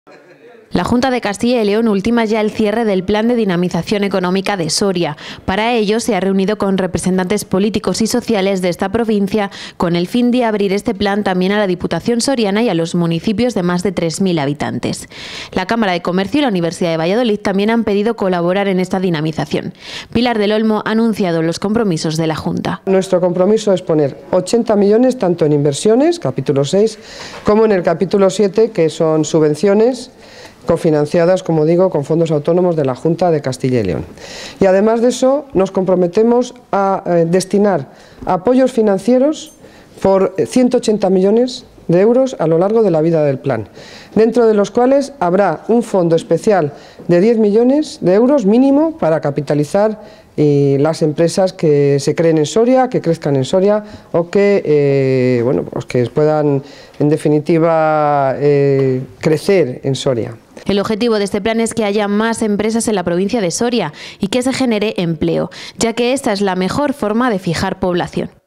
La Junta de Castilla y León ultima ya el cierre del Plan de Dinamización Económica de Soria. Para ello se ha reunido con representantes políticos y sociales de esta provincia con el fin de abrir este plan también a la Diputación soriana y a los municipios de más de 3.000 habitantes. La Cámara de Comercio y la Universidad de Valladolid también han pedido colaborar en esta dinamización. Pilar del Olmo ha anunciado los compromisos de la Junta. Nuestro compromiso es poner 80 millones tanto en inversiones, capítulo 6, como en el capítulo 7, que son subvenciones cofinanciadas, como digo, con fondos autónomos de la Junta de Castilla y León. Y además de eso, nos comprometemos a destinar apoyos financieros por 180 millones de euros a lo largo de la vida del plan, dentro de los cuales habrá un fondo especial de 10 millones de euros mínimo para capitalizar las empresas que se creen en Soria, que crezcan en Soria o que, pues que puedan, en definitiva, crecer en Soria. El objetivo de este plan es que haya más empresas en la provincia de Soria y que se genere empleo, ya que esta es la mejor forma de fijar población.